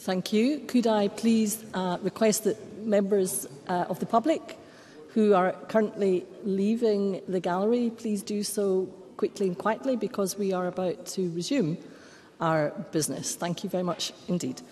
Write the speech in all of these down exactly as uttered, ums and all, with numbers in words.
Thank you. Could I please uh, request that members uh, of the public who are currently leaving the gallery please do so quickly and quietly, because we are about to resume our business. Thank you very much indeed.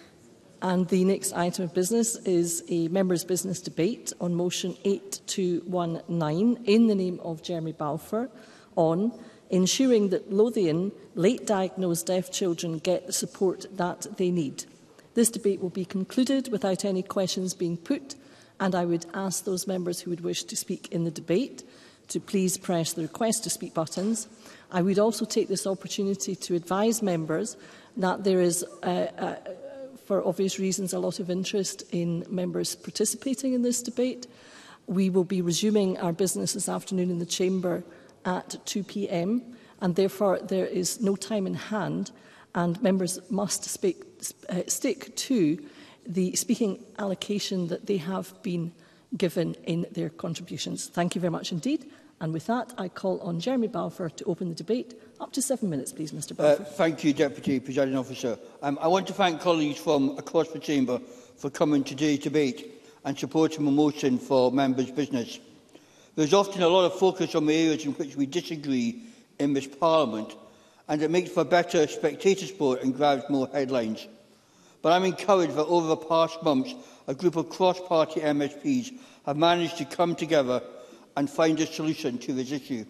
And the next item of business is a members' business debate on motion eight two one nine in the name of Jeremy Balfour on ensuring that Lothian late diagnosed deaf children get the support that they need. This debate will be concluded without any questions being put, and I would ask those members who would wish to speak in the debate to please press the request to speak buttons. I would also take this opportunity to advise members that there is, uh, uh, for obvious reasons, a lot of interest in members participating in this debate. We will be resuming our business this afternoon in the Chamber at two p m, and therefore there is no time in hand, and members must speak, uh, stick to the speaking allocation that they have been given in their contributions. Thank you very much indeed. And with that, I call on Jeremy Balfour to open the debate. Up to seven minutes, please, Mr Balfour. Uh, thank you, Deputy Presiding Officer. Um, I want to thank colleagues from across the Chamber for coming to today's debate and supporting the motion for members' business. There is often a lot of focus on the areas in which we disagree in this Parliament, and it makes for better spectator sport and grabs more headlines. But I am encouraged that over the past months, a group of cross-party M S Ps have managed to come together and find a solution to this issue.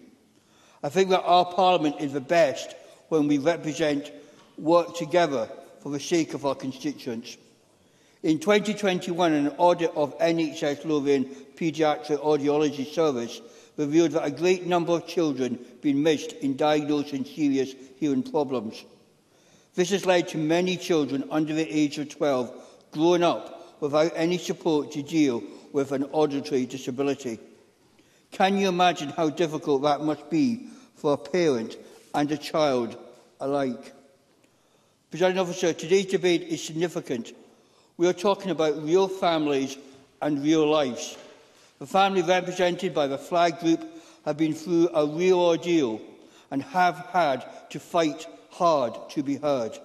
I think that our Parliament is the best when we represent, work together for the sake of our constituents. In twenty twenty-one, an audit of N H S Lothian Paediatric Audiology Service revealed that a great number of children have been missed in diagnosing serious hearing problems. This has led to many children under the age of twelve growing up without any support to deal with an auditory disability. Can you imagine how difficult that must be for a parent and a child alike? Presiding Officer, today's debate is significant. We are talking about real families and real lives. The family represented by the flag group have been through a real ordeal and have had to fight hard to be heard.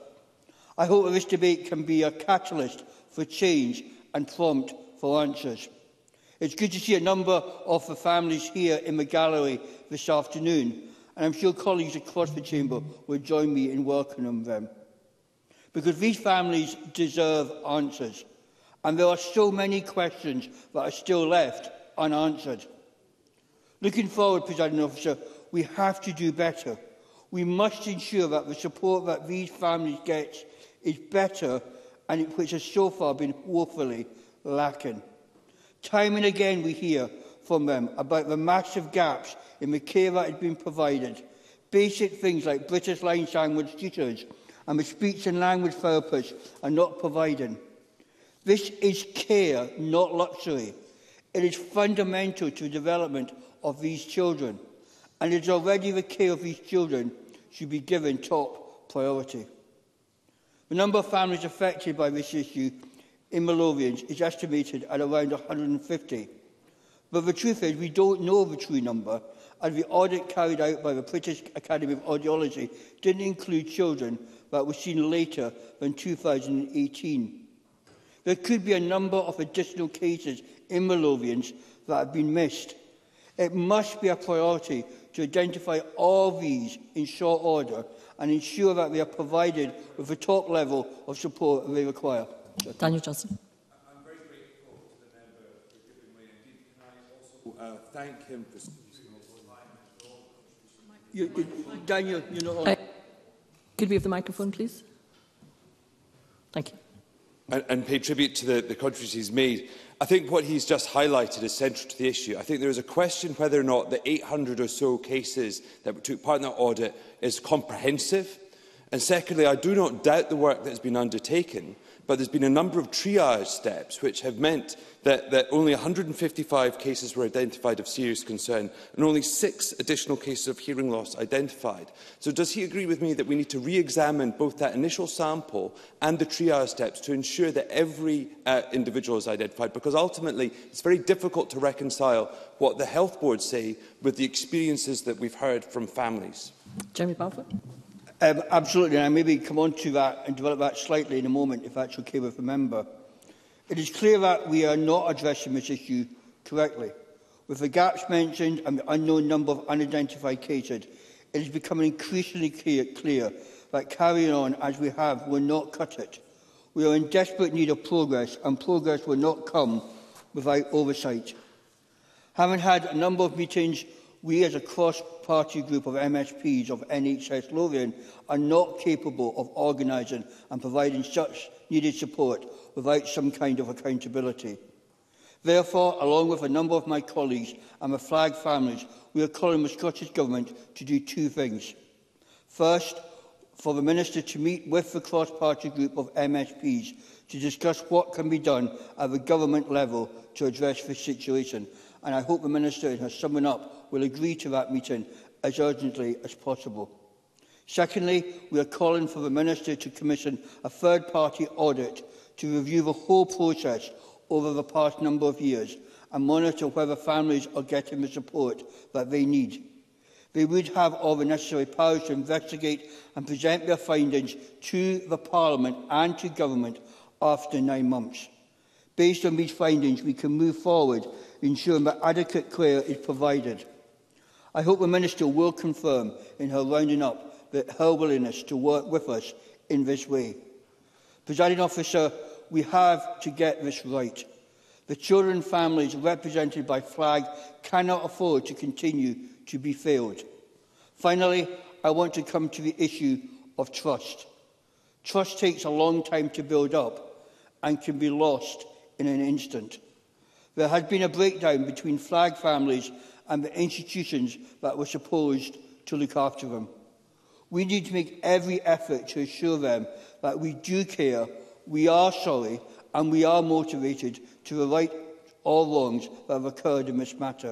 I hope that this debate can be a catalyst for change and prompt for answers. It's good to see a number of the families here in the gallery this afternoon, and I'm sure colleagues across the Chamber will join me in welcoming them. Because these families deserve answers, and there are so many questions that are still left unanswered. Looking forward, Presiding Officer, we have to do better. We must ensure that the support that these families get is better, and which has so far been woefully lacking. Time and again we hear from them about the massive gaps in the care that has been provided. Basic things like British Sign Language tutors and the speech and language therapists are not providing. This is care, not luxury. It is fundamental to the development of these children, and it is already the care of these children should be given top priority. The number of families affected by this issue in the Lothians is estimated at around one hundred and fifty. But the truth is we don't know the true number, as the audit carried out by the British Academy of Audiology didn't include children that were seen later than two thousand eighteen. There could be a number of additional cases in the Lothians that have been missed. It must be a priority to identify all these in short order and ensure that they are provided with the top level of support they require. Daniel Johnson. I'm very grateful to the member for giving way. Indeed, can I also uh, thank him for speaking you, you, Daniel, you're not on. Uh, could we have the microphone, please? Thank you. And, and pay tribute to the, the contributions he's made. I think what he's just highlighted is central to the issue. I think there is a question whether or not the eight hundred or so cases that took part in that audit is comprehensive. And secondly, I do not doubt the work that has been undertaken, but there's been a number of triage steps which have meant that, that only one hundred and fifty-five cases were identified of serious concern and only six additional cases of hearing loss identified. So does he agree with me that we need to re-examine both that initial sample and the triage steps to ensure that every uh, individual is identified? Because ultimately it's very difficult to reconcile what the health boards say with the experiences that we've heard from families. Jeremy Balfour. Um, absolutely, and I maybe come on to that and develop that slightly in a moment, if that's okay with the member. It is clear that we are not addressing this issue correctly. With the gaps mentioned and the unknown number of unidentified cases, it is becoming increasingly clear, clear that carrying on as we have will not cut it. We are in desperate need of progress, and progress will not come without oversight. Having had a number of meetings, we as a cross-party group of M S Ps of N H S Lothian are not capable of organising and providing such needed support without some kind of accountability. Therefore, along with a number of my colleagues and the flag families, we are calling on the Scottish Government to do two things. First, for the Minister to meet with the cross-party group of M S Ps to discuss what can be done at the government level to address this situation. And I hope the Minister, in her summing up, will agree to that meeting as urgently as possible. Secondly, we are calling for the Minister to commission a third-party audit to review the whole process over the past number of years and monitor whether families are getting the support that they need. They would have all the necessary powers to investigate and present their findings to the Parliament and to Government after nine months. Based on these findings, we can move forward, ensuring that adequate care is provided. I hope the Minister will confirm in her rounding up that her willingness to work with us in this way. Presiding Officer, we have to get this right. The children and families represented by Flag cannot afford to continue to be failed. Finally, I want to come to the issue of trust. Trust takes a long time to build up and can be lost in an instant. There has been a breakdown between Flag families and the institutions that were supposed to look after them. We need to make every effort to assure them that we do care, we are sorry, and we are motivated to right all wrongs that have occurred in this matter.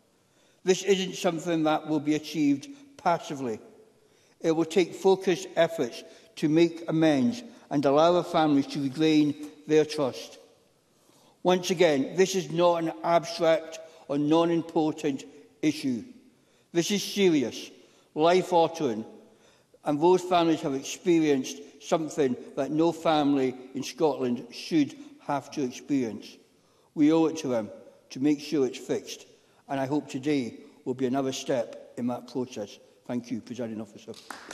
This isn't something that will be achieved passively. It will take focused efforts to make amends and allow our families to regain their trust. Once again, this is not an abstract or non-important issue. This is serious, life-altering, and those families have experienced something that no family in Scotland should have to experience. We owe it to them to make sure it's fixed, and I hope today will be another step in that process. Thank you, Presiding Officer.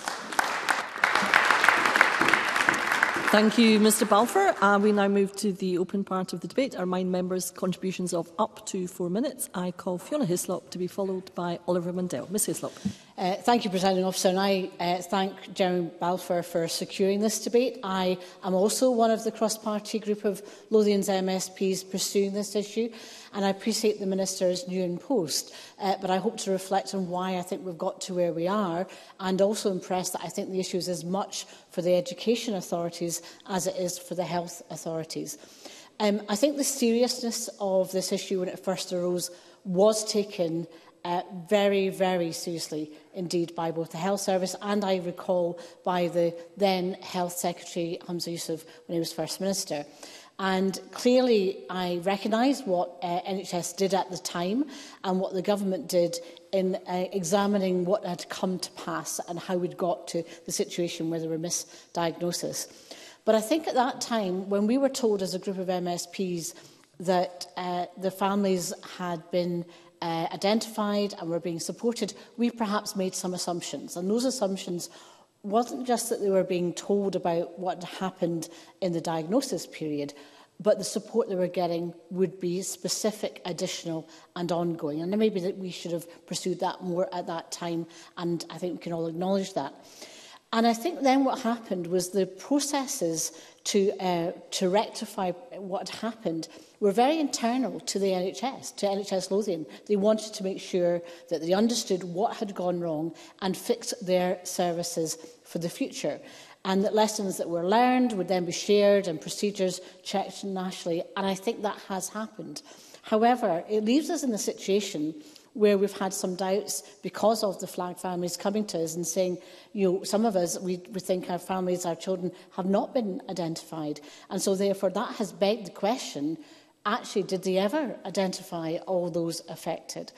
Thank you, Mr Balfour. Uh, we now move to the open part of the debate. I remind members contributions of up to four minutes. I call Fiona Hislop to be followed by Oliver Mundell. Miz Hislop. Uh, thank you, Presiding Officer, and I uh, thank Jeremy Balfour for securing this debate. I am also one of the cross-party group of Lothian's M S Ps pursuing this issue, and I appreciate the Minister's new in post, uh, but I hope to reflect on why I think we've got to where we are, and also impress that I think the issue is as much for the education authorities as it is for the health authorities. Um, I think the seriousness of this issue when it first arose was taken Uh, very, very seriously indeed by both the Health Service and, I recall, by the then Health Secretary Hamza Yusuf when he was First Minister. And clearly I recognise what uh, N H S did at the time and what the government did in uh, examining what had come to pass and how we'd got to the situation where there were misdiagnoses. But I think at that time, when we were told as a group of M S Ps that uh, the families had been Uh, identified and were being supported, we perhaps made some assumptions. And those assumptions wasn't just that they were being told about what happened in the diagnosis period, but the support they were getting would be specific, additional and ongoing. And maybe that we should have pursued that more at that time, and I think we can all acknowledge that. And I think then what happened was the processes to, uh, to rectify what happened were very internal to the N H S, to N H S Lothian. They wanted to make sure that they understood what had gone wrong and fixed their services for the future, and that lessons that were learned would then be shared and procedures checked nationally, and I think that has happened. However, it leaves us in a situation where we've had some doubts because of the Flag families coming to us and saying, you know, some of us, we, we think our families, our children have not been identified. And so therefore that has begged the question, actually, did they ever identify all those affected?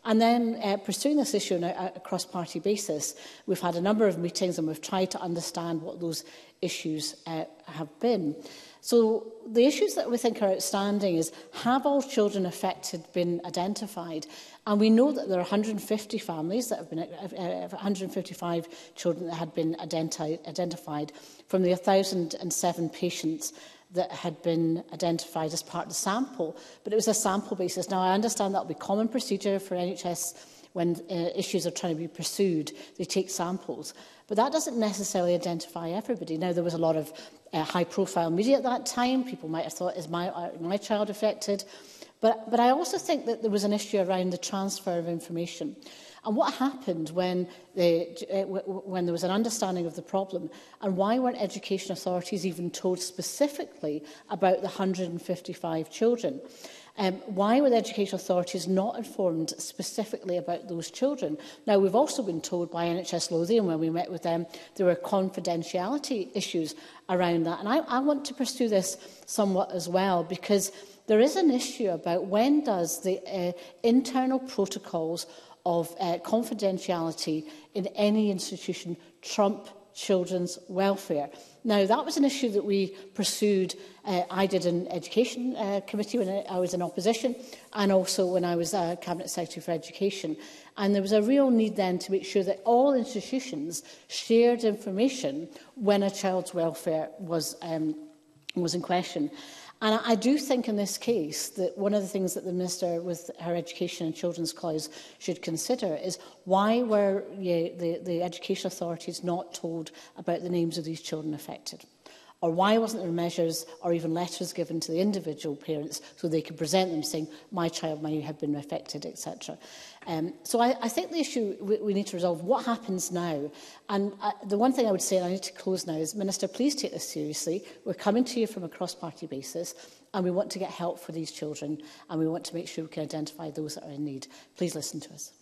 And then, uh, pursuing this issue on a, a cross-party basis, we've had a number of meetings and we've tried to understand what those issues uh, have been. So the issues that we think are outstanding is, have all children affected been identified? And we know that there are one hundred and fifty families that have been, uh, one hundred and fifty-five children that had been identi identified from the one thousand and seven patients that had been identified as part of the sample, but it was a sample basis. Now, I understand that will be common procedure for N H S when uh, issues are trying to be pursued. They take samples, but that doesn't necessarily identify everybody. Now, there was a lot of uh, high-profile media at that time. People might have thought, is my, uh, my child affected? But, but I also think that there was an issue around the transfer of information. And what happened when, the, uh, when there was an understanding of the problem, and why weren't education authorities even told specifically about the one hundred and fifty-five children? Um, why were the education authorities not informed specifically about those children? Now, we've also been told by N H S Lothian when we met with them there were confidentiality issues around that. And I, I want to pursue this somewhat as well, because there is an issue about when does the uh, internal protocols of uh, confidentiality in any institution trump children's welfare. Now, that was an issue that we pursued. Uh, I did an education uh, committee when I was in opposition, and also when I was uh, Cabinet Secretary for Education. And there was a real need then to make sure that all institutions shared information when a child's welfare was, um, was in question. And I do think in this case that one of the things that the Minister with her Education and Children's Clause should consider is, why were yeah, the, the education authorities not told about the names of these children affected? Or why wasn't there measures or even letters given to the individual parents so they could present them saying, my child may have been affected, et cetera. Um, so I, I think the issue we, we need to resolve, what happens now? And uh, the one thing I would say, and I need to close now, is, Minister, please take this seriously. We're coming to you from a cross-party basis, and we want to get help for these children, and we want to make sure we can identify those that are in need. Please listen to us.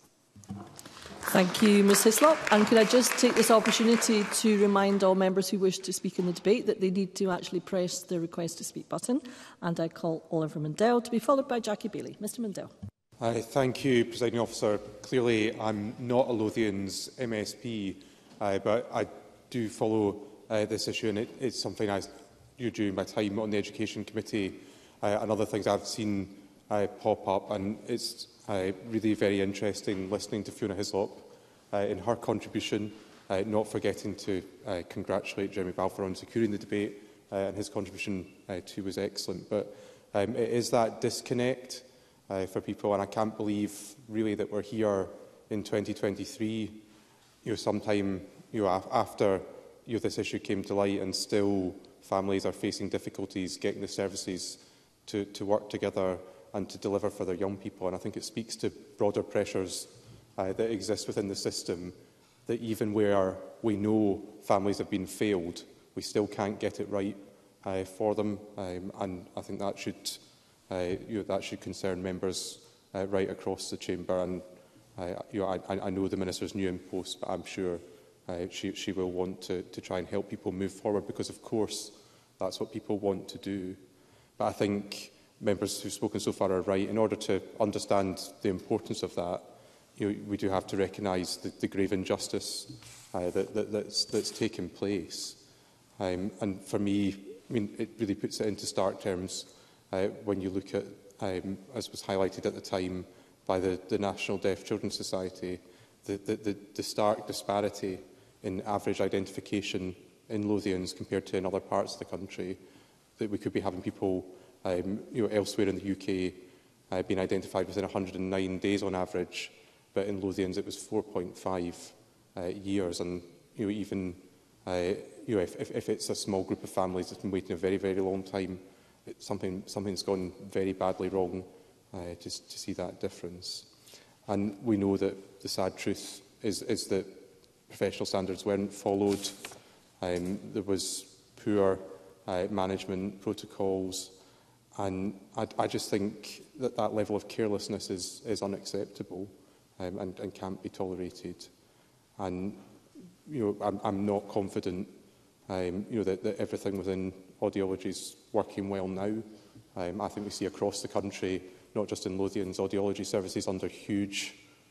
Thank you, Ms Hislop. And could I just take this opportunity to remind all members who wish to speak in the debate that they need to actually press the request to speak button. And I call Oliver Mundell to be followed by Jackie Bailey. Mr Mundell. Uh, thank you, Presiding Officer. Clearly, I'm not a Lothian's M S P, uh, but I do follow uh, this issue, and it, it's something I do during my time on the Education Committee uh, and other things I've seen uh, pop up, and it's uh, really very interesting listening to Fiona Hislop uh, in her contribution, uh, not forgetting to uh, congratulate Jeremy Balfour on securing the debate, uh, and his contribution uh, too was excellent. But um, it is that disconnect Uh, for people, and I can't believe really that we're here in twenty twenty-three, you know, sometime you know, af after you know, this issue came to light, and still families are facing difficulties getting the services to, to work together and to deliver for their young people. And I think it speaks to broader pressures uh, that exist within the system, that even where we know families have been failed, we still can't get it right uh, for them, um, and I think that should Uh, you know, that should concern members uh, right across the chamber. And uh, you know, I, I know the Minister's new in post, but I'm sure uh, she, she will want to, to try and help people move forward, because, of course, that's what people want to do. But I think members who've spoken so far are right. In order to understand the importance of that, you know, we do have to recognise the, the grave injustice uh, that, that, that's, that's taken place. Um, and for me, I mean, it really puts it into stark terms Uh, when you look at, um, as was highlighted at the time by the, the National Deaf Children's Society, the, the, the, the stark disparity in average identification in Lothians compared to in other parts of the country, that we could be having people um, you know, elsewhere in the U K uh, being identified within one hundred and nine days on average, but in Lothians it was four point five uh, years. And you know, even uh, you know, if, if, if it's a small group of families that's been waiting a very, very long time, It's something, something's gone very badly wrong uh, to, to see that difference. And we know that the sad truth is, is that professional standards weren't followed. Um, there was poor uh, management protocols, and I, I just think that that level of carelessness is, is unacceptable um, and, and can't be tolerated. And you know, I'm, I'm not confident um, you know, that, that everything within audiology is working well now. Um, I think we see across the country, not just in Lothians, audiology services under huge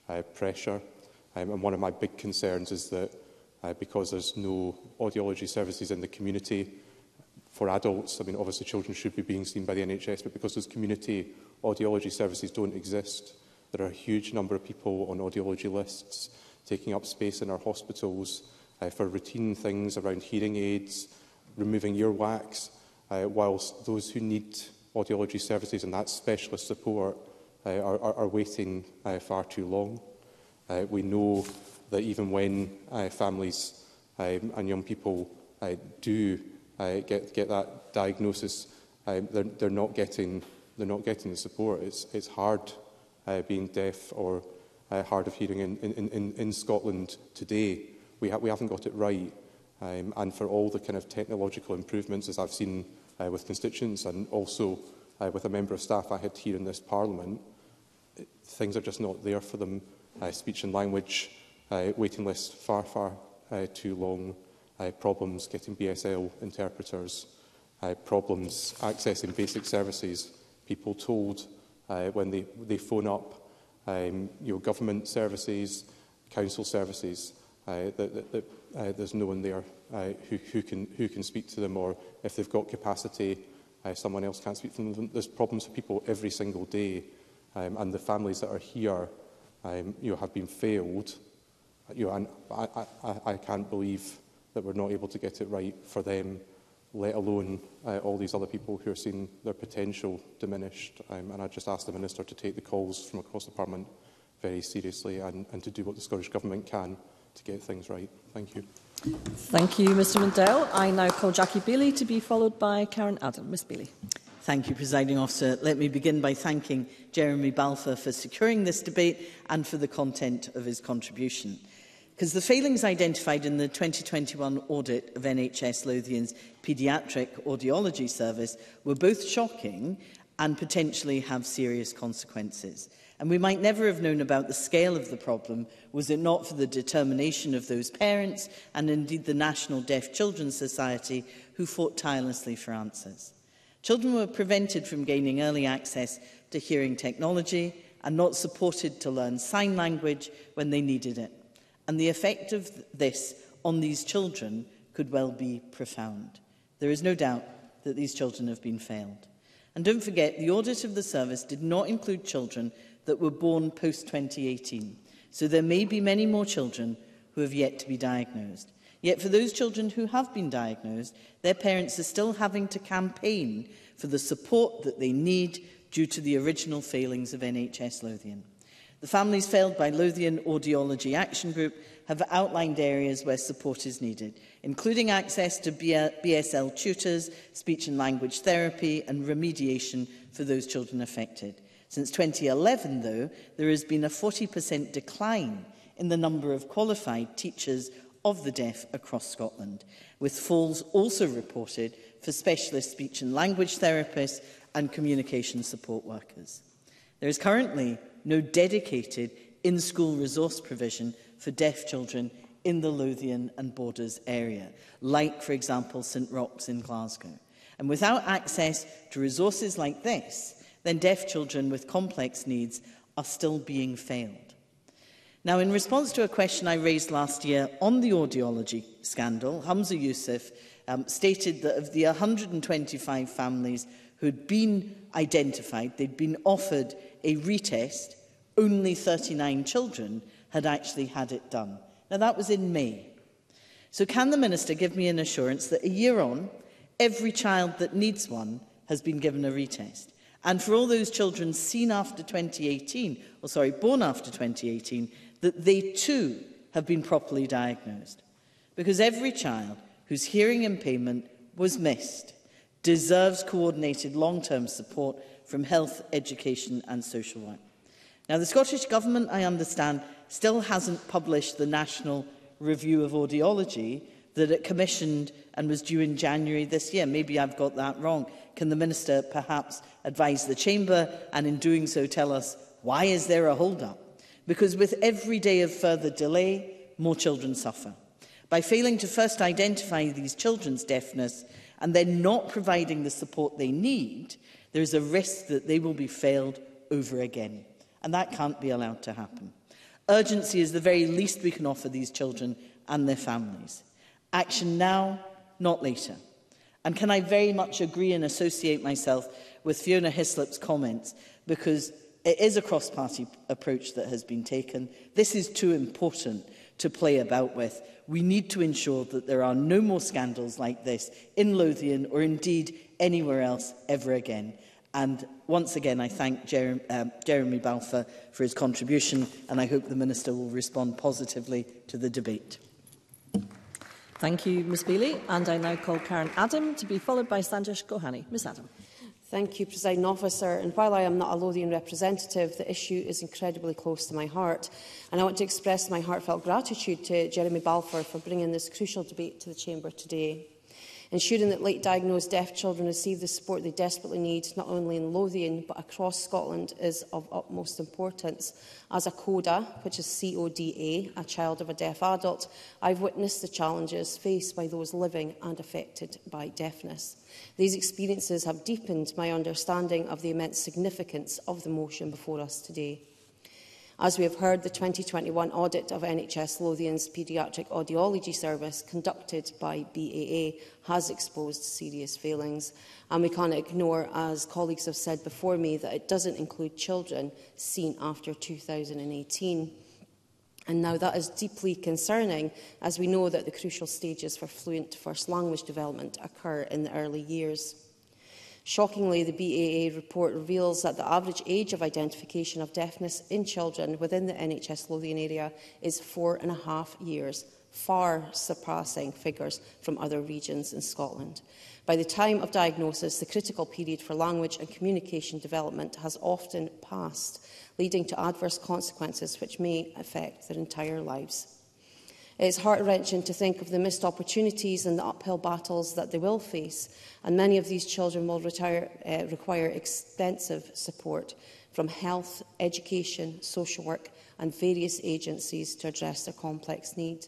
uh, pressure. Um, and one of my big concerns is that uh, because there's no audiology services in the community for adults, I mean, obviously children should be being seen by the N H S, but because those community audiology services don't exist, there are a huge number of people on audiology lists taking up space in our hospitals uh, for routine things around hearing aids, removing earwax, uh, whilst those who need audiology services and that specialist support uh, are, are, are waiting uh, far too long. Uh, we know that even when uh, families um, and young people uh, do uh, get, get that diagnosis, um, they're, they're, not getting, they're not getting the support. It's, it's hard uh, being deaf or uh, hard of hearing in, in, in, in Scotland today. We, ha we haven't got it right. Um, and for all the kind of technological improvements, as I've seen uh, with constituents and also uh, with a member of staff I had here in this Parliament, it, things are just not there for them. Uh, speech and language uh, waiting lists far, far uh, too long, uh, problems getting B S L interpreters, uh, problems accessing basic services, people told uh, when they, they phone up um, you know, government services, council services, uh, that, that, that uh, there's no one there uh, who, who, can, who can speak to them, or if they've got capacity, uh, someone else can't speak to them. There's problems for people every single day, um, and the families that are here Um, you know, have been failed, you know, and I, I, I can't believe that we're not able to get it right for them, let alone uh, all these other people who are seeing their potential diminished. Um, and I just ask the Minister to take the calls from across the Parliament very seriously and, and to do what the Scottish Government can to get things right. Thank you. Thank you, Mr Mundell. I now call Jackie Bailey to be followed by Karen Adam. Miss Bailey. Thank you, Presiding Officer. Let me begin by thanking Jeremy Balfour for securing this debate and for the content of his contribution. Because the failings identified in the twenty twenty-one audit of N H S Lothian's paediatric audiology service were both shocking and potentially have serious consequences. And we might never have known about the scale of the problem was it not for the determination of those parents and indeed the National Deaf Children's Society who fought tirelessly for answers. Children were prevented from gaining early access to hearing technology and not supported to learn sign language when they needed it. And the effect of this on these children could well be profound. There is no doubt that these children have been failed. And don't forget, the audit of the service did not include children that were born post twenty eighteen. So there may be many more children who have yet to be diagnosed. Yet for those children who have been diagnosed, their parents are still having to campaign for the support that they need due to the original failings of N H S Lothian. The Families Failed by Lothian Audiology Action Group have outlined areas where support is needed, including access to B S L tutors, speech and language therapy and remediation for those children affected. Since twenty eleven, though, there has been a forty percent decline in the number of qualified teachers of the deaf across Scotland, with falls also reported for specialist speech and language therapists and communication support workers. There is currently no dedicated in-school resource provision for deaf children in the Lothian and Borders area, like, for example, St Roch's in Glasgow. And without access to resources like this, then deaf children with complex needs are still being failed. Now, in response to a question I raised last year on the audiology scandal, Hamza Youssef um, stated that of the one hundred and twenty-five families who had been identified, they'd been offered a retest, only thirty-nine children had actually had it done. Now, that was in May. So can the Minister give me an assurance that a year on, every child that needs one has been given a retest? And for all those children seen after twenty eighteen, or sorry, born after twenty eighteen, that they too have been properly diagnosed. Because every child whose hearing impairment was missed deserves coordinated long-term support from health, education and social work. Now, the Scottish Government, I understand, still hasn't published the National Review of Audiology that it commissioned and was due in January this year. Maybe I've got that wrong. Can the Minister perhaps advise the Chamber and in doing so tell us why is there a hold-up? Because with every day of further delay, more children suffer. By failing to first identify these children's deafness and then not providing the support they need, there is a risk that they will be failed over again. And that can't be allowed to happen. Urgency is the very least we can offer these children and their families. Action now, not later. And can I very much agree and associate myself with Fiona Hislop's comments, because it is a cross-party approach that has been taken. This is too important to play about with. We need to ensure that there are no more scandals like this in Lothian or indeed anywhere else ever again. And once again, I thank Jeremy, um, Jeremy Balfour for his contribution, and I hope the Minister will respond positively to the debate. Thank you, Ms Bailey. And I now call Karen Adam to be followed by Sandesh Gohani. Ms Adam. Thank you, Presiding Officer. And while I am not a Lothian representative, the issue is incredibly close to my heart. And I want to express my heartfelt gratitude to Jeremy Balfour for bringing this crucial debate to the Chamber today. Ensuring that late-diagnosed deaf children receive the support they desperately need, not only in Lothian but across Scotland, is of utmost importance. As a CODA, which is C O D A, a child of a deaf adult, I've witnessed the challenges faced by those living and affected by deafness. These experiences have deepened my understanding of the immense significance of the motion before us today. As we have heard, the twenty twenty-one audit of N H S Lothian's Paediatric Audiology Service, conducted by B A A, has exposed serious failings. And we can't ignore, as colleagues have said before me, that it doesn't include children seen after two thousand eighteen. And now that is deeply concerning, as we know that the crucial stages for fluent first language development occur in the early years. Shockingly, the B A A report reveals that the average age of identification of deafness in children within the N H S Lothian area is four and a half years, far surpassing figures from other regions in Scotland. By the time of diagnosis, the critical period for language and communication development has often passed, leading to adverse consequences which may affect their entire lives. It is heart-wrenching to think of the missed opportunities and the uphill battles that they will face, and many of these children will retire, uh, require extensive support from health, education, social work and various agencies to address their complex need.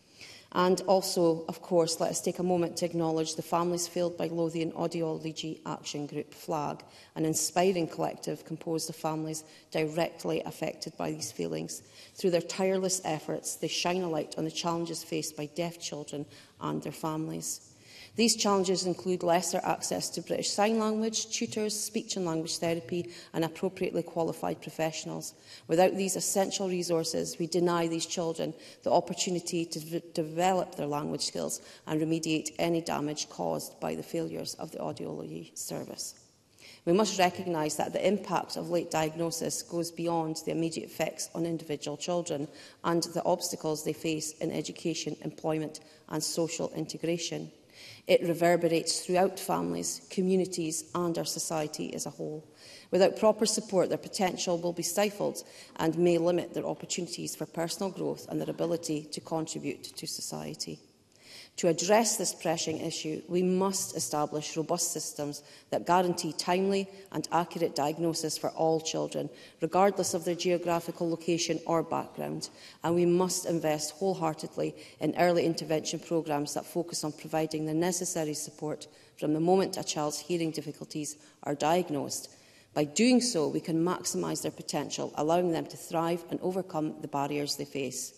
And also, of course, let us take a moment to acknowledge the families failed by Lothian Audiology Action Group, FLAG, an inspiring collective composed of families directly affected by these failings. Through their tireless efforts, they shine a light on the challenges faced by deaf children and their families. These challenges include lesser access to British Sign Language, tutors, speech and language therapy and appropriately qualified professionals. Without these essential resources, we deny these children the opportunity to v develop their language skills and remediate any damage caused by the failures of the audiology service. We must recognise that the impact of late diagnosis goes beyond the immediate effects on individual children and the obstacles they face in education, employment and social integration. It reverberates throughout families, communities and our society as a whole. Without proper support, their potential will be stifled and may limit their opportunities for personal growth and their ability to contribute to society. To address this pressing issue, we must establish robust systems that guarantee timely and accurate diagnosis for all children, regardless of their geographical location or background. And we must invest wholeheartedly in early intervention programmes that focus on providing the necessary support from the moment a child's hearing difficulties are diagnosed. By doing so, we can maximise their potential, allowing them to thrive and overcome the barriers they face.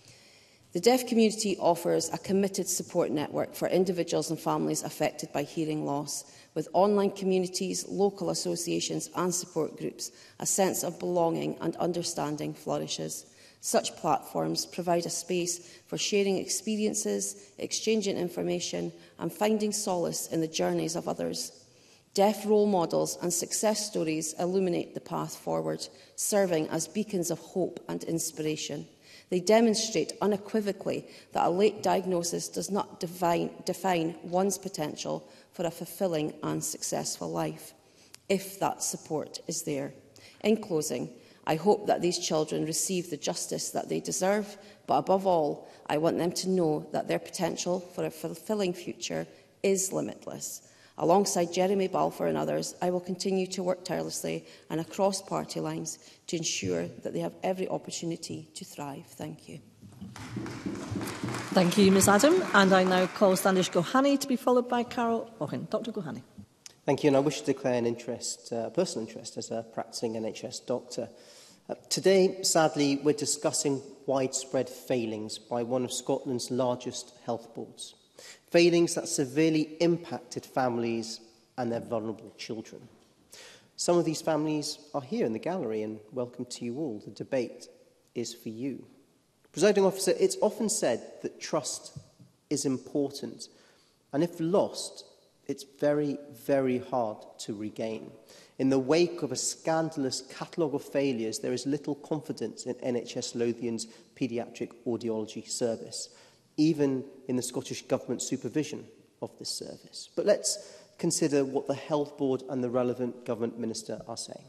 The deaf community offers a committed support network for individuals and families affected by hearing loss. With online communities, local associations and support groups, a sense of belonging and understanding flourishes. Such platforms provide a space for sharing experiences, exchanging information and finding solace in the journeys of others. Deaf role models and success stories illuminate the path forward, serving as beacons of hope and inspiration. They demonstrate unequivocally that a late diagnosis does not define, define one's potential for a fulfilling and successful life, if that support is there. In closing, I hope that these children receive the justice that they deserve, but above all, I want them to know that their potential for a fulfilling future is limitless. Alongside Jeremy Balfour and others, I will continue to work tirelessly and across party lines to ensure that they have every opportunity to thrive. Thank you. Thank you, Ms Adam. And I now call Sandesh Gohani to be followed by Carol Owen. Doctor Gohani. Thank you, and I wish to declare an interest, uh, personal interest as a practising N H S doctor. Uh, today, sadly, we're discussing widespread failings by one of Scotland's largest health boards. Failings that severely impacted families and their vulnerable children. Some of these families are here in the gallery, and welcome to you all. The debate is for you. Presiding Officer, it's often said that trust is important, and if lost, it's very, very hard to regain. In the wake of a scandalous catalogue of failures, there is little confidence in N H S Lothian's paediatric audiology service, even in the Scottish Government's supervision of this service. But let's consider what the Health Board and the relevant Government Minister are saying.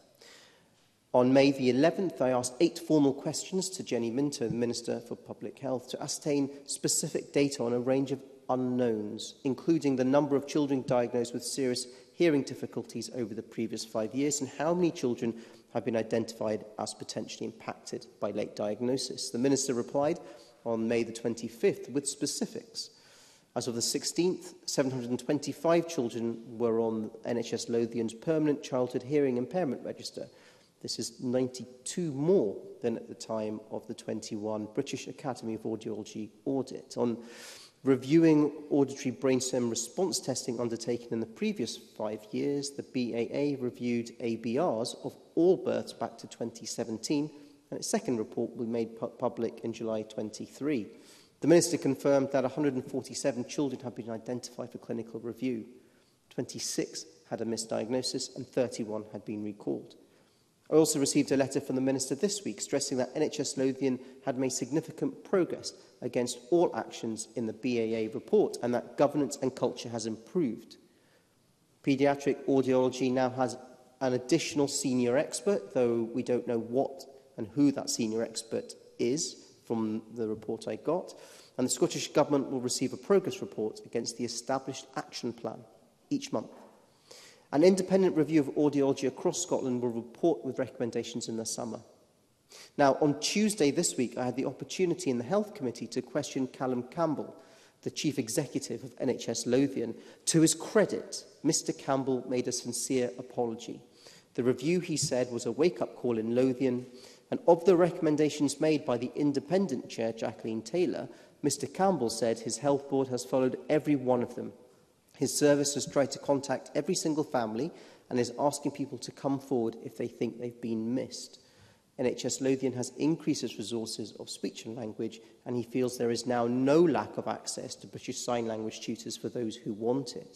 On May the eleventh, I asked eight formal questions to Jenny Minto, the Minister for Public Health, to ascertain specific data on a range of unknowns, including the number of children diagnosed with serious hearing difficulties over the previous five years and how many children have been identified as potentially impacted by late diagnosis. The Minister replied on May the twenty-fifth with specifics. As of the sixteenth, seven hundred and twenty-five children were on N H S Lothian's permanent childhood hearing impairment register. This is ninety-two more than at the time of the twenty-one British Academy of Audiology audit. On reviewing auditory brainstem response testing undertaken in the previous five years, the B A A reviewed A B Rs of all births back to twenty seventeen, and its second report will be made pu public in July twenty-three. The Minister confirmed that one hundred and forty-seven children have been identified for clinical review. twenty-six had a misdiagnosis and thirty-one had been recalled. I also received a letter from the Minister this week stressing that N H S Lothian had made significant progress against all actions in the B A A report and that governance and culture has improved. Paediatric audiology now has an additional senior expert, though we don't know what and who that senior expert is from the report I got, and the Scottish Government will receive a progress report against the established action plan each month. An independent review of audiology across Scotland will report with recommendations in the summer. Now, on Tuesday this week, I had the opportunity in the Health Committee to question Callum Campbell, the Chief Executive of N H S Lothian. To his credit, Mr Campbell made a sincere apology. The review, he said, was a wake-up call in Lothian, and of the recommendations made by the independent chair, Jacqueline Taylor, Mr Campbell said his health board has followed every one of them. His service has tried to contact every single family and is asking people to come forward if they think they've been missed. N H S Lothian has increased its resources of speech and language, and he feels there is now no lack of access to British Sign Language tutors for those who want it.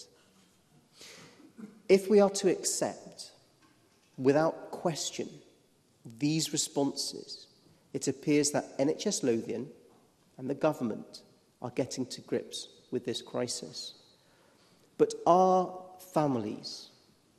If we are to accept, without question, these responses, it appears that N H S Lothian and the government are getting to grips with this crisis. But are families,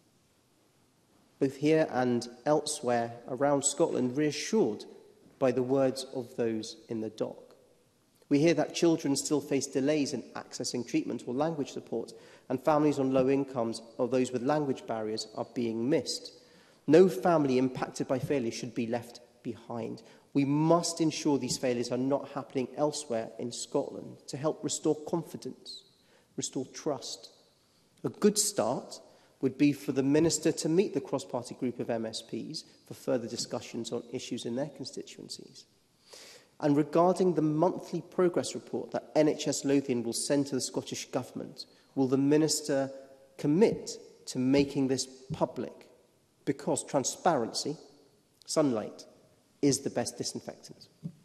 both here and elsewhere around Scotland, reassured by the words of those in the dock? We hear that children still face delays in accessing treatment or language support, and families on low incomes or those with language barriers are being missed. No family impacted by failure should be left behind. We must ensure these failures are not happening elsewhere in Scotland to help restore confidence, restore trust. A good start would be for the Minister to meet the cross-party group of M S Ps for further discussions on issues in their constituencies. And regarding the monthly progress report that N H S Lothian will send to the Scottish Government, will the Minister commit to making this public? Because transparency, sunlight, is the best disinfectant.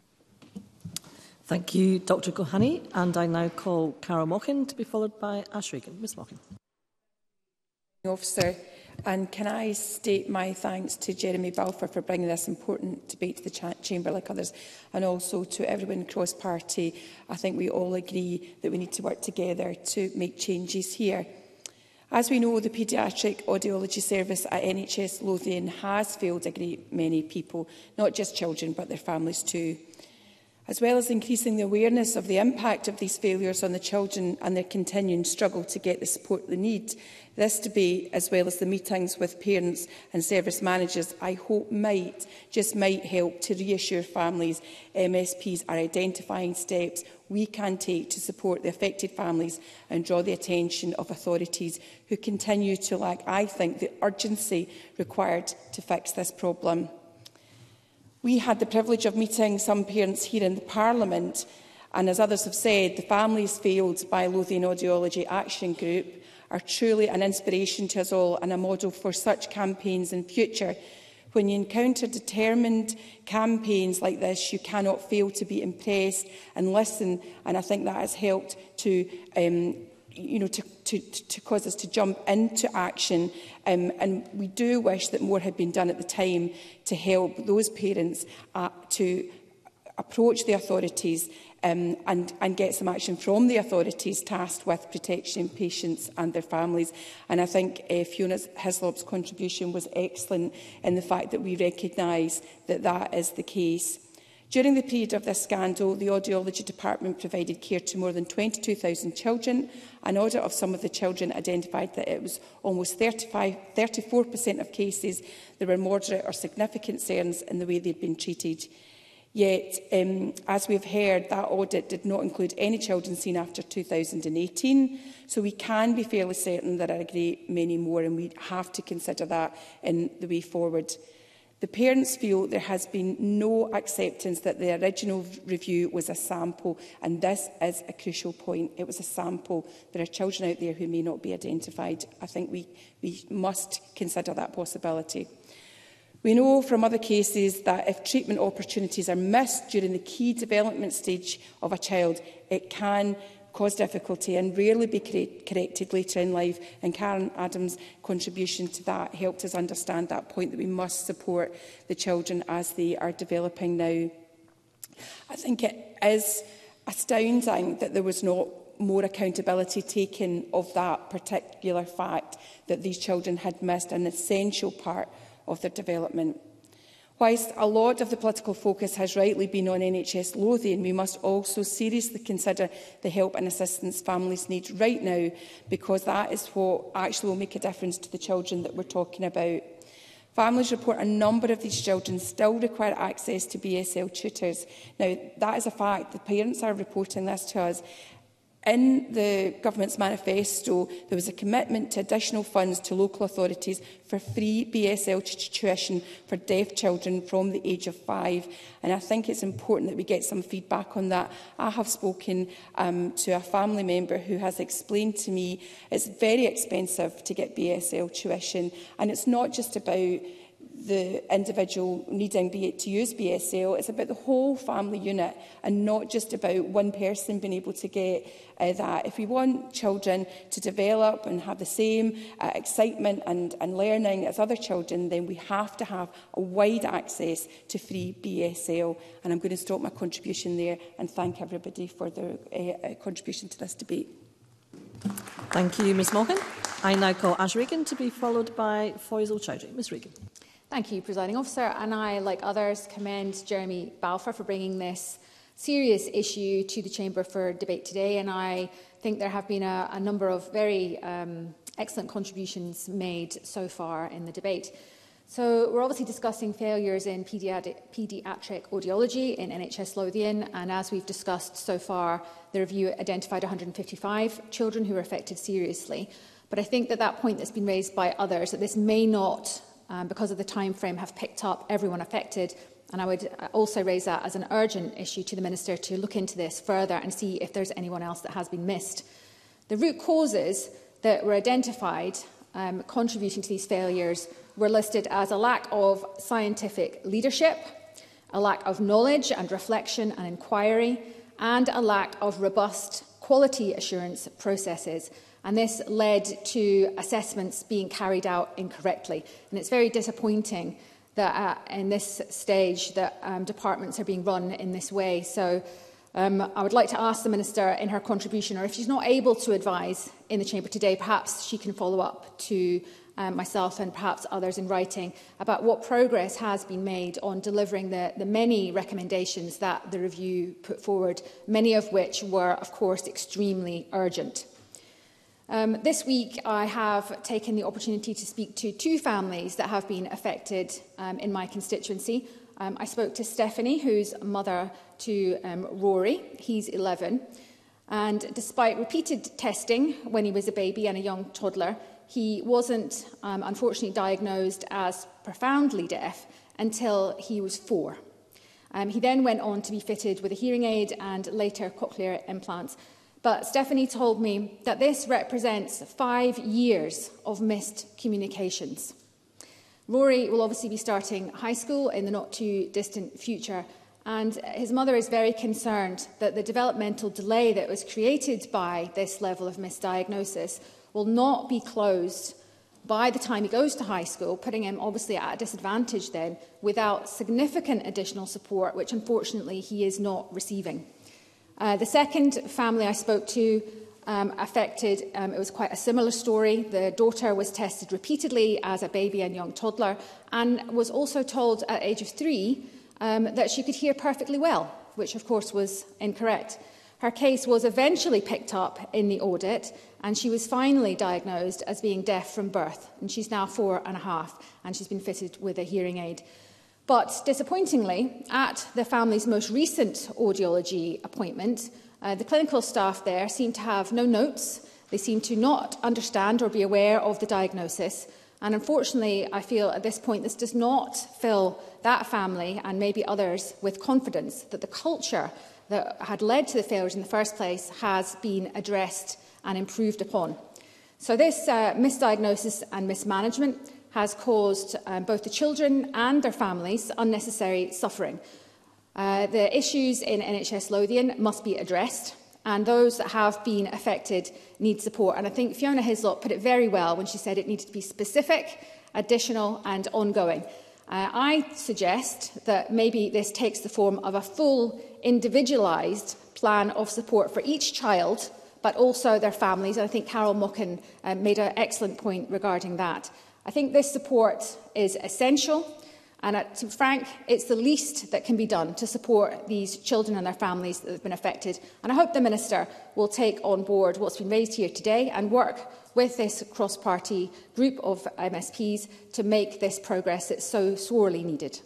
Thank you, Doctor Gohani. And I now call Cara Mockin to be followed by Ash Regan. Miz Mockin. Officer, and can I state my thanks to Jeremy Balfour for bringing this important debate to the cha Chamber like others, and also to everyone cross-party. I think we all agree that we need to work together to make changes here. As we know, the paediatric audiology service at N H S Lothian has failed a great many people, not just children but their families too. As well as increasing the awareness of the impact of these failures on the children and their continuing struggle to get the support they need, this debate, as well as the meetings with parents and service managers, I hope might, just might help to reassure families M S Ps are identifying steps we can take to support the affected families and draw the attention of authorities who continue to lack, I think, the urgency required to fix this problem. We had the privilege of meeting some parents here in the Parliament, and as others have said, the Families Failed by Lothian Audiology Action Group are truly an inspiration to us all and a model for such campaigns in future. When you encounter determined campaigns like this, you cannot fail to be impressed and listen, and I think that has helped to, um, you know, to, to, to cause us to jump into action. Um, and we do wish that more had been done at the time to help those parents uh, to approach the authorities um, and, and get some action from the authorities tasked with protecting patients and their families. And I think uh, Fiona Hislop's contribution was excellent in the fact that we recognise that that is the case. During the period of this scandal, the Audiology Department provided care to more than twenty-two thousand children. An audit of some of the children identified that it was almost thirty-five, thirty-four percent of cases there were moderate or significant concerns in the way they'd been treated. Yet, um, as we've heard, that audit did not include any children seen after two thousand eighteen, so we can be fairly certain there are a great many more, and we have to consider that in the way forward. The parents feel there has been no acceptance that the original review was a sample, and this is a crucial point. It was a sample. There are children out there who may not be identified. I think we, we must consider that possibility. We know from other cases that if treatment opportunities are missed during the key development stage of a child, it can cause difficulty and rarely be corrected later in life. And Karen Adams' contribution to that helped us understand that point, that we must support the children as they are developing now. I think it is astounding that there was not more accountability taken of that particular fact, that these children had missed an essential part of their development. Whilst a lot of the political focus has rightly been on N H S Lothian, we must also seriously consider the help and assistance families need right now, because that is what actually will make a difference to the children that we're talking about. Families report a number of these children still require access to B S L tutors. Now, that is a fact. The parents are reporting this to us. In the Government's manifesto, there was a commitment to additional funds to local authorities for free B S L tuition for deaf children from the age of five. And I think it's important that we get some feedback on that. I have spoken um, to a family member who has explained to me it's very expensive to get B S L tuition, and it's not just about the individual needing to use B S L, it's about the whole family unit and not just about one person being able to get uh, that. If we want children to develop and have the same uh, excitement and, and learning as other children, then we have to have a wide access to free B S L. And I'm going to stop my contribution there and thank everybody for their uh, uh, contribution to this debate. Thank you, Ms Morgan. I now call Ash Regan to be followed by Faisal Chowdhury. Ms Regan. Thank you, Presiding Officer, and I, like others, commend Jeremy Balfour for bringing this serious issue to the Chamber for debate today, and I think there have been a, a number of very um, excellent contributions made so far in the debate. So we're obviously discussing failures in paediatric, paediatric audiology in N H S Lothian, and as we've discussed so far, the review identified one hundred and fifty-five children who were affected seriously. But I think that that point that's been raised by others, that this may not, Um, because of the time frame, have picked up everyone affected. And I would also raise that as an urgent issue to the Minister to look into this further and see if there's anyone else that has been missed. The root causes that were identified um, contributing to these failures were listed as a lack of scientific leadership, a lack of knowledge and reflection and inquiry, and a lack of robust quality assurance processes. And this led to assessments being carried out incorrectly. And it's very disappointing that uh, in this stage that um, departments are being run in this way. So um, I would like to ask the Minister in her contribution, or if she's not able to advise in the Chamber today, perhaps she can follow up to um, myself and perhaps others in writing about what progress has been made on delivering the, the many recommendations that the review put forward, many of which were, of course, extremely urgent. Um, this week, I have taken the opportunity to speak to two families that have been affected um, in my constituency. Um, I spoke to Stephanie, who's mother to um, Rory. He's eleven. And despite repeated testing when he was a baby and a young toddler, he wasn't, um, unfortunately, diagnosed as profoundly deaf until he was four. Um, he then went on to be fitted with a hearing aid and later cochlear implants. But Stephanie told me that this represents five years of missed communications. Rory will obviously be starting high school in the not-too-distant future, and his mother is very concerned that the developmental delay that was created by this level of misdiagnosis will not be closed by the time he goes to high school, putting him obviously at a disadvantage then, without significant additional support, which unfortunately he is not receiving. Uh, the second family I spoke to um, affected, um, it was quite a similar story. The daughter was tested repeatedly as a baby and young toddler and was also told at the age of three um, that she could hear perfectly well, which of course was incorrect. Her case was eventually picked up in the audit and she was finally diagnosed as being deaf from birth. And she's now four and a half and she's been fitted with a hearing aid. But disappointingly, at the family's most recent audiology appointment, uh, the clinical staff there seemed to have no notes. They seemed to not understand or be aware of the diagnosis. And unfortunately, I feel at this point this does not fill that family and maybe others with confidence that the culture that had led to the failures in the first place has been addressed and improved upon. So this uh, misdiagnosis and mismanagement has caused um, both the children and their families unnecessary suffering. Uh, the issues in N H S Lothian must be addressed, and those that have been affected need support. And I think Fiona Hislop put it very well when she said it needed to be specific, additional and ongoing. Uh, I suggest that maybe this takes the form of a full, individualised plan of support for each child, but also their families. And I think Carol Mucken uh, made an excellent point regarding that. I think this support is essential, and uh, to be frank, it's the least that can be done to support these children and their families that have been affected. And I hope the Minister will take on board what's been raised here today and work with this cross-party group of M S Ps to make this progress that's so sorely needed.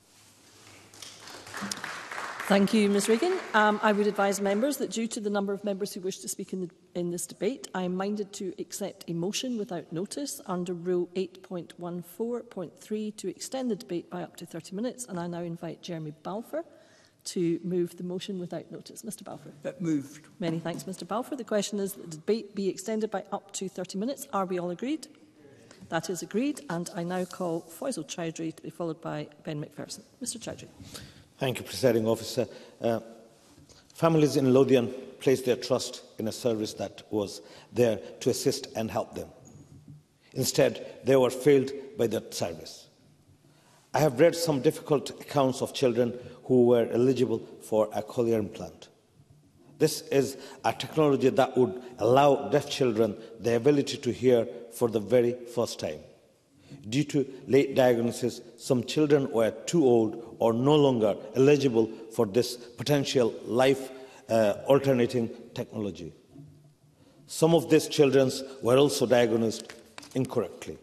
Thank you, Ms Regan. Um, I would advise members that due to the number of members who wish to speak in, the, in this debate, I am minded to accept a motion without notice under Rule eight point one four point three to extend the debate by up to thirty minutes, and I now invite Jeremy Balfour to move the motion without notice. Mr Balfour. That moved. Many thanks, Mr Balfour. The question is that the debate be extended by up to thirty minutes. Are we all agreed? That is agreed, and I now call Faisal Chowdhury to be followed by Ben McPherson. Mr Chowdhury. Thank you, Presiding Officer. Uh, families in Lothian placed their trust in a service that was there to assist and help them. Instead, they were failed by that service. I have read some difficult accounts of children who were eligible for a cochlear implant. This is a technology that would allow deaf children the ability to hear for the very first time. Due to late diagnosis, some children were too old or no longer eligible for this potential life-alternating uh, technology. Some of these children were also diagnosed incorrectly.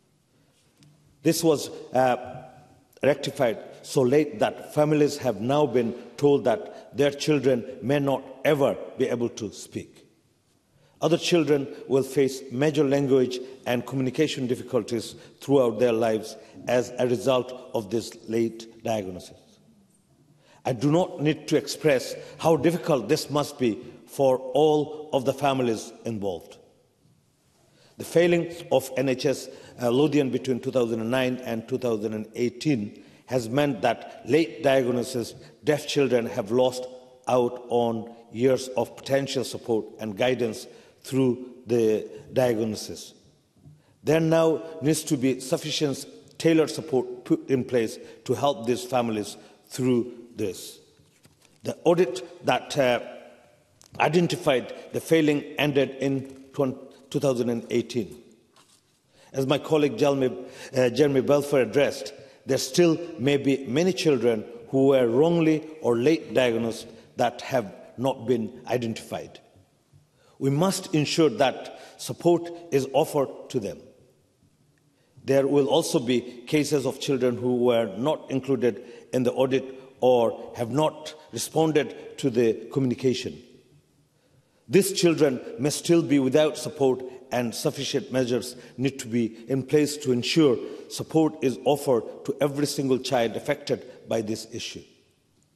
This was uh, rectified so late that families have now been told that their children may not ever be able to speak. Other children will face major language and communication difficulties throughout their lives as a result of this late diagnosis. I do not need to express how difficult this must be for all of the families involved. The failing of N H S uh, Lothian between two thousand nine and two thousand eighteen has meant that late diagnosis deaf children have lost out on years of potential support and guidance through the diagnosis. There now needs to be sufficient tailored support put in place to help these families through this. The audit that uh, identified the failing ended in two thousand eighteen. As my colleague Jeremy, uh, Jeremy Balfour addressed, there still may be many children who were wrongly or late diagnosed that have not been identified. We must ensure that support is offered to them. There will also be cases of children who were not included in the audit or have not responded to the communication. These children may still be without support, and sufficient measures need to be in place to ensure support is offered to every single child affected by this issue.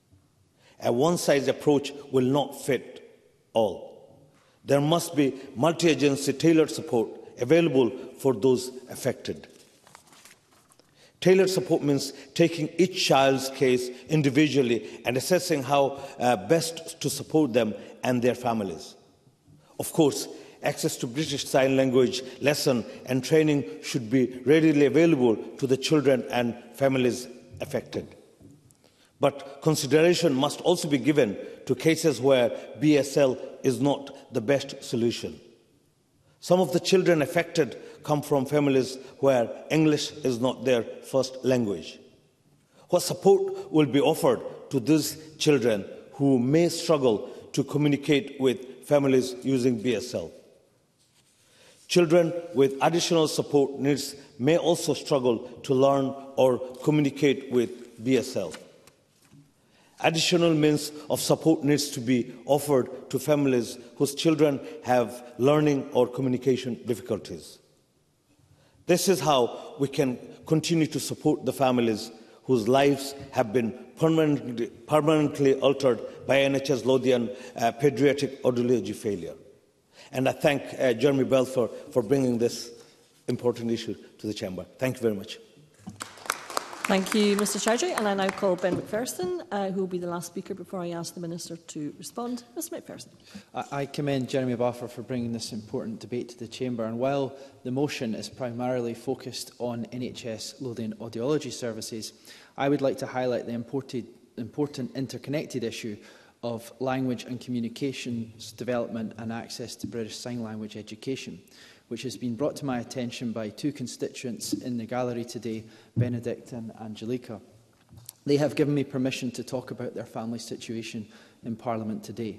A one-size approach will not fit all. There must be multi-agency tailored support available for those affected. Tailored support means taking each child's case individually and assessing how uh, best to support them and their families. Of course, access to British Sign Language lesson and training should be readily available to the children and families affected. But consideration must also be given to cases where B S L is not the best solution. Some of the children affected come from families where English is not their first language. What support will be offered to these children who may struggle to communicate with families using B S L? Children with additional support needs may also struggle to learn or communicate with B S L. Additional means of support needs to be offered to families whose children have learning or communication difficulties. This is how we can continue to support the families whose lives have been permanently, permanently altered by N H S Lothian uh, paediatric audiology failure. And I thank uh, Jeremy Belfer for bringing this important issue to the Chamber. Thank you very much. Thank you, Mr Chowdhury. And I now call Ben McPherson, uh, who will be the last speaker before I ask the Minister to respond. Mr McPherson. I, I commend Jeremy Balfour for bringing this important debate to the Chamber. And while the motion is primarily focused on N H S Lothian audiology services, I would like to highlight the important, important interconnected issue of language and communications development and access to British Sign Language education, which has been brought to my attention by two constituents in the gallery today, Benedict and Angelica. They have given me permission to talk about their family situation in Parliament today.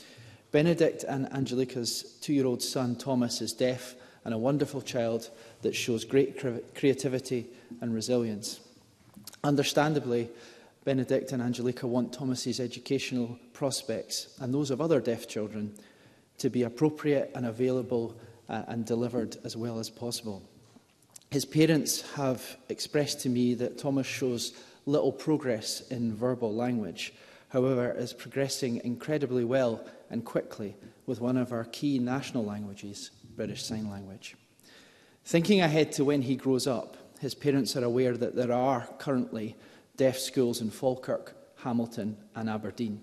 Benedict and Angelica's two-year-old son, Thomas, is deaf and a wonderful child that shows great cre creativity and resilience. Understandably, Benedict and Angelica want Thomas's educational prospects and those of other deaf children to be appropriate and available uh, and delivered as well as possible. His parents have expressed to me that Thomas shows little progress in verbal language, however, is progressing incredibly well and quickly with one of our key national languages, British Sign Language. Thinking ahead to when he grows up, his parents are aware that there are currently deaf schools in Falkirk, Hamilton and Aberdeen.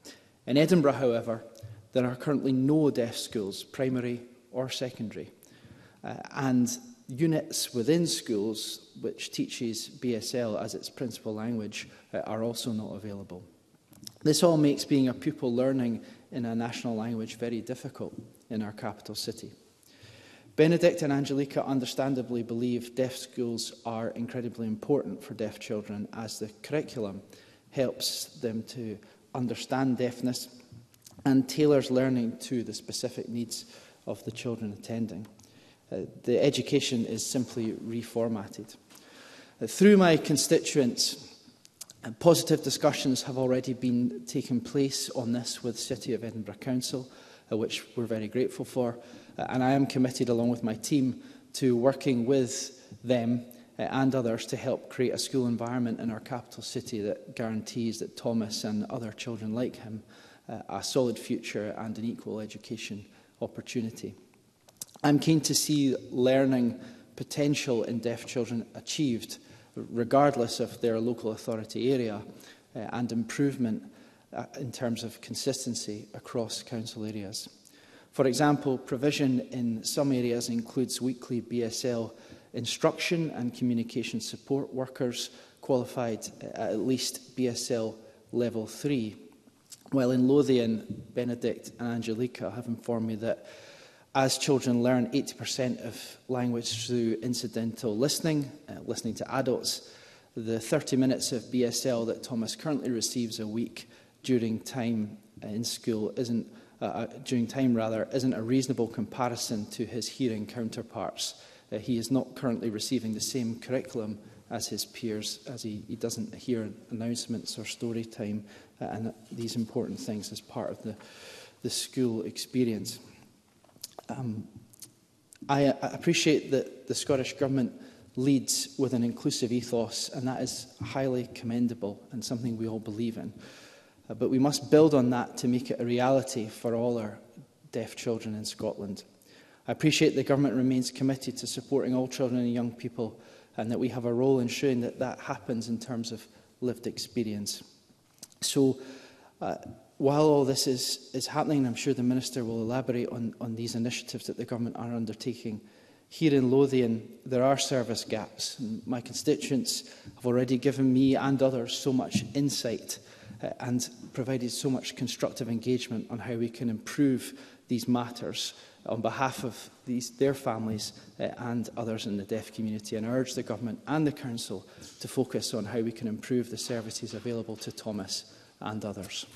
In Edinburgh, however, there are currently no deaf schools, primary or secondary, uh, and units within schools which teaches B S L as its principal language uh, are also not available. This all makes being a pupil learning in a national language very difficult in our capital city. Benedict and Angelica understandably believe deaf schools are incredibly important for deaf children, as the curriculum helps them to understand deafness and tailors learning to the specific needs of the children attending. Uh, the education is simply reformatted. Uh, through my constituents, uh, positive discussions have already been taking place on this with City of Edinburgh Council, uh, which we're very grateful for. Uh, and I am committed, along with my team, to working with them uh, and others to help create a school environment in our capital city that guarantees that Thomas and other children like him uh, a solid future and an equal education opportunity. I'm keen to see learning potential in deaf children achieved, regardless of their local authority area, uh, and improvement uh, in terms of consistency across council areas. For example, provision in some areas includes weekly B S L instruction and communication support workers qualified at at least B S L level three, while in Lothian, Benedict and Angelica have informed me that as children learn eighty percent of language through incidental listening, uh, listening to adults, the thirty minutes of B S L that Thomas currently receives a week during time in school isn't Uh, during time rather, isn't a reasonable comparison to his hearing counterparts. Uh, he is not currently receiving the same curriculum as his peers, as he, he doesn't hear announcements or story time uh, and these important things as part of the, the school experience. Um, I, I appreciate that the Scottish Government leads with an inclusive ethos, and that is highly commendable and something we all believe in. Uh, but we must build on that to make it a reality for all our deaf children in Scotland. I appreciate the Government remains committed to supporting all children and young people, and that we have a role in ensuring that that happens in terms of lived experience. So, uh, while all this is, is happening, I'm sure the Minister will elaborate on, on these initiatives that the Government are undertaking. Here in Lothian, there are service gaps. And my constituents have already given me and others so much insight uh, and provided so much constructive engagement on how we can improve these matters on behalf of these, their families uh, and others in the deaf community. And I urge the Government and the Council to focus on how we can improve the services available to Thomas and others.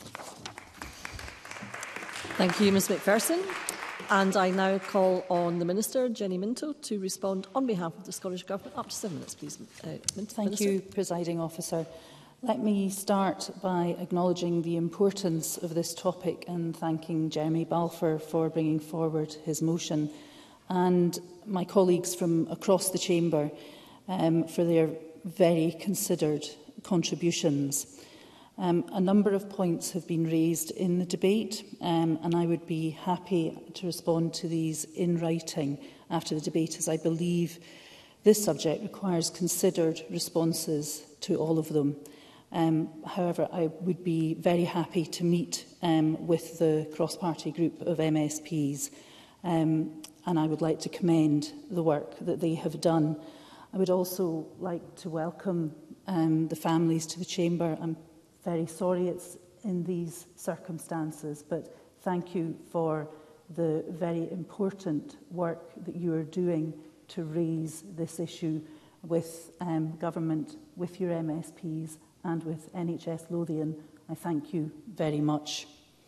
Thank you, Ms Macpherson. And I now call on the Minister, Jenny Minto, to respond on behalf of the Scottish Government. Up to seven minutes, please. Uh, Thank Minister. you, Presiding Officer. Let me start by acknowledging the importance of this topic and thanking Jeremy Balfour for bringing forward his motion, and my colleagues from across the Chamber um, for their very considered contributions. Um, a number of points have been raised in the debate, um, and I would be happy to respond to these in writing after the debate, as I believe this subject requires considered responses to all of them. Um, however, I would be very happy to meet um, with the cross-party group of M S Ps, um, and I would like to commend the work that they have done. I would also like to welcome um, the families to the Chamber. I'm very sorry it's in these circumstances, but thank you for the very important work that you are doing to raise this issue with um, government, with your M S Ps and with N H S Lothian. I thank you very much.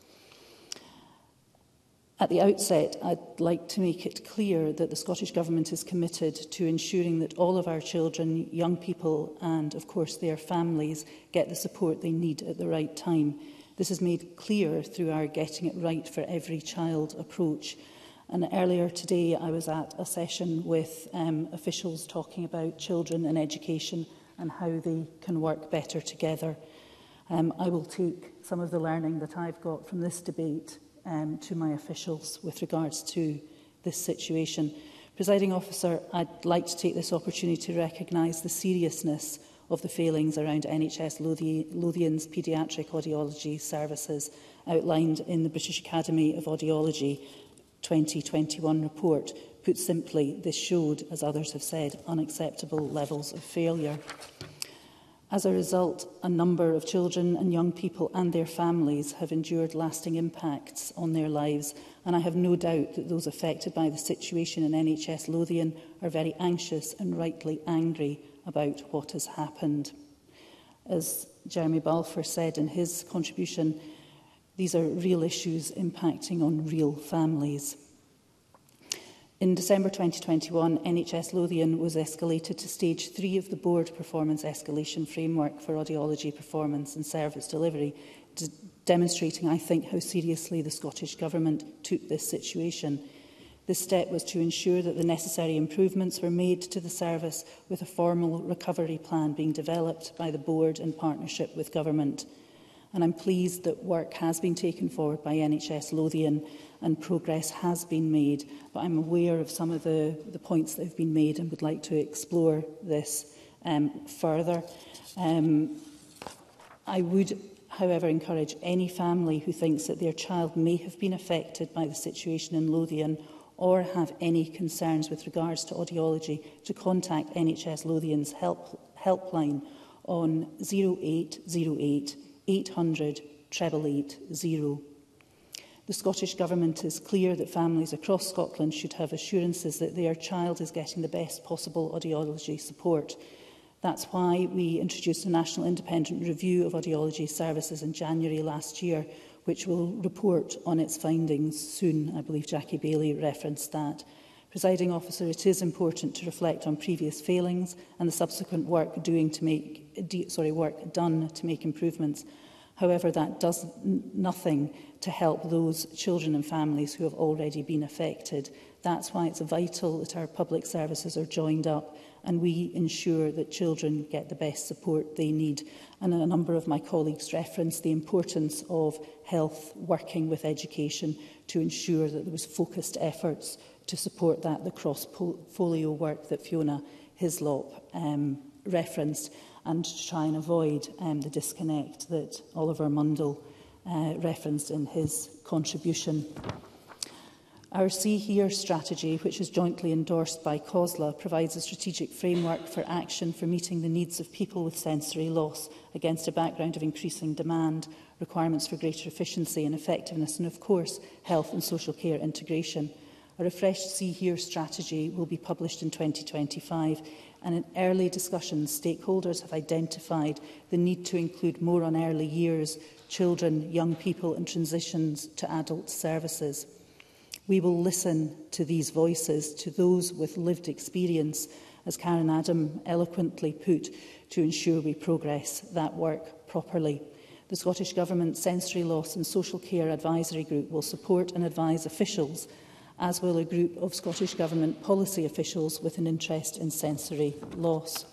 At the outset, I'd like to make it clear that the Scottish Government is committed to ensuring that all of our children, young people and, of course, their families get the support they need at the right time. This is made clear through our Getting It Right for Every Child approach. And earlier today, I was at a session with um, officials talking about children and education and how they can work better together. Um, I will take some of the learning that I've got from this debate Um, to my officials with regards to this situation. Presiding Officer, I'd like to take this opportunity to recognise the seriousness of the failings around N H S Lothi Lothian's paediatric audiology services outlined in the British Academy of Audiology twenty twenty-one report. Put simply, this showed, as others have said, unacceptable levels of failure. As a result, a number of children and young people and their families have endured lasting impacts on their lives, and I have no doubt that those affected by the situation in N H S Lothian are very anxious and rightly angry about what has happened. As Jeremy Balfour said in his contribution, these are real issues impacting on real families. In December twenty twenty-one, N H S Lothian was escalated to stage three of the Board Performance Escalation Framework for Audiology Performance and Service Delivery, demonstrating, I think, how seriously the Scottish Government took this situation. This step was to ensure that the necessary improvements were made to the service, with a formal recovery plan being developed by the Board in partnership with Government. And I'm pleased that work has been taken forward by N H S Lothian and progress has been made, but I'm aware of some of the, the points that have been made and would like to explore this um, further. Um, I would, however, encourage any family who thinks that their child may have been affected by the situation in Lothian or have any concerns with regards to audiology to contact N H S Lothian's help, helpline on zero eight zero eight, eight hundred, eight eight eight zero. The Scottish Government is clear that families across Scotland should have assurances that their child is getting the best possible audiology support. That's why we introduced a national independent review of audiology services in January last year, which will report on its findings soon. I believe Jackie Bailey referenced that. Presiding Officer, it is important to reflect on previous failings and the subsequent work, doing to make, sorry, work done to make improvements. However, that does nothing to help those children and families who have already been affected. That's why it's vital that our public services are joined up and we ensure that children get the best support they need. And a number of my colleagues referenced the importance of health working with education to ensure that there was focused efforts to support that, the cross-folio work that Fiona Hislop um, referenced, and to try and avoid um, the disconnect that Oliver Mundell uh, referenced in his contribution. Our See Here strategy, which is jointly endorsed by COSLA, provides a strategic framework for action for meeting the needs of people with sensory loss against a background of increasing demand, requirements for greater efficiency and effectiveness, and of course, health and social care integration. A refreshed See Here strategy will be published in twenty twenty-five, and in early discussions, stakeholders have identified the need to include more on early years, children, young people and transitions to adult services. We will listen to these voices, to those with lived experience, as Karen Adam eloquently put, to ensure we progress that work properly. The Scottish Government Sensory Loss and Social Care Advisory Group will support and advise officials, as will a group of Scottish Government policy officials with an interest in sensory loss.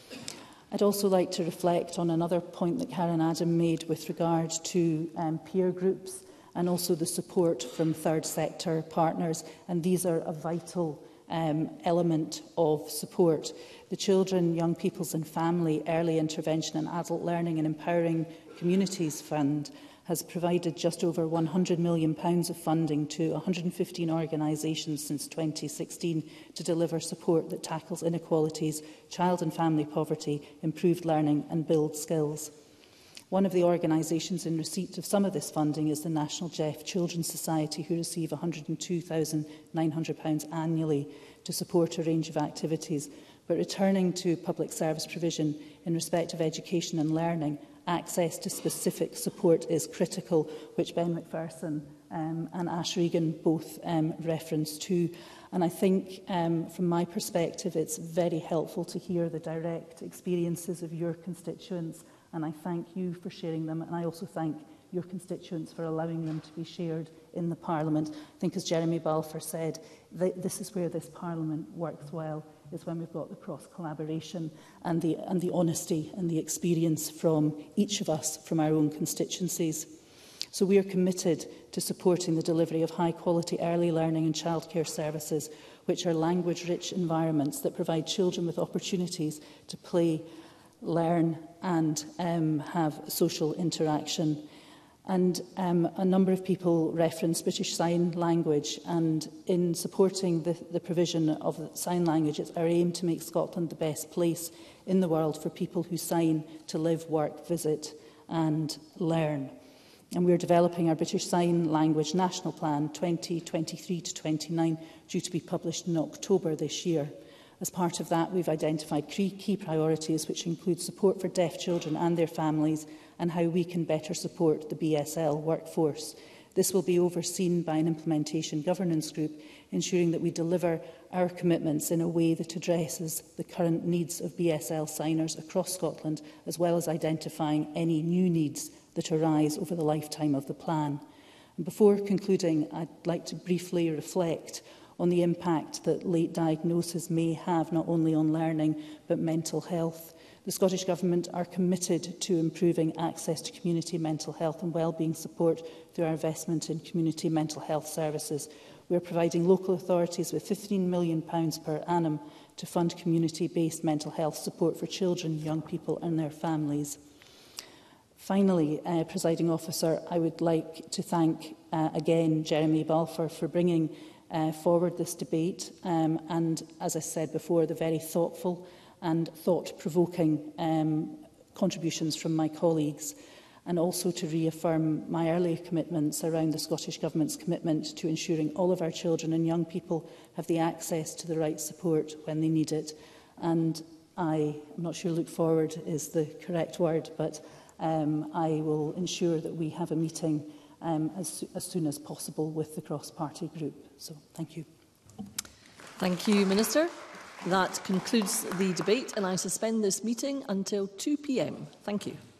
I'd also like to reflect on another point that Karen Adam made with regard to um, peer groups and also the support from third sector partners, and these are a vital um, element of support. The Children, Young Peoples and Family Early Intervention and Adult Learning and Empowering Communities Fund has provided just over one hundred million pounds of funding to one hundred and fifteen organisations since twenty sixteen to deliver support that tackles inequalities, child and family poverty, improved learning and build skills. One of the organisations in receipt of some of this funding is the National Deaf Children's Society, who receive one hundred and two thousand nine hundred pounds annually to support a range of activities. But returning to public service provision in respect of education and learning, access to specific support is critical, which Ben Macpherson um, and Ash Regan both um, referenced to. And I think, um, from my perspective, it's very helpful to hear the direct experiences of your constituents, and I thank you for sharing them, and I also thank your constituents for allowing them to be shared in the Parliament. I think, as Jeremy Balfour said, th this is where this Parliament works well, is when we've got the cross-collaboration and the, and the honesty and the experience from each of us, from our own constituencies. So we are committed to supporting the delivery of high-quality early learning and childcare services, which are language-rich environments that provide children with opportunities to play, learn and um, have social interaction. And um, a number of people referenced British Sign Language, and in supporting the, the provision of the sign language, it's our aim to make Scotland the best place in the world for people who sign to live, work, visit and learn. And we're developing our British Sign Language National Plan twenty twenty-three to twenty-nine, due to be published in October this year. As part of that, we've identified key, key priorities, which include support for deaf children and their families, and how we can better support the B S L workforce. This will be overseen by an implementation governance group, ensuring that we deliver our commitments in a way that addresses the current needs of B S L signers across Scotland, as well as identifying any new needs that arise over the lifetime of the plan. And before concluding, I'd like to briefly reflect on the impact that late diagnosis may have not only on learning but mental health. The Scottish Government are committed to improving access to community mental health and wellbeing support through our investment in community mental health services. We are providing local authorities with fifteen million pounds per annum to fund community-based mental health support for children, young people and their families. Finally, uh, Presiding Officer, I would like to thank uh, again Jeremy Balfour for bringing Uh, forward this debate um, and, as I said before, the very thoughtful and thought-provoking um, contributions from my colleagues, and also to reaffirm my earlier commitments around the Scottish Government's commitment to ensuring all of our children and young people have the access to the right support when they need it. And I, I'm not sure look forward is the correct word, but um, I will ensure that we have a meeting Um, as, as soon as possible with the cross-party group. So, thank you. Thank you, Minister. That concludes the debate, and I suspend this meeting until two p m Thank you.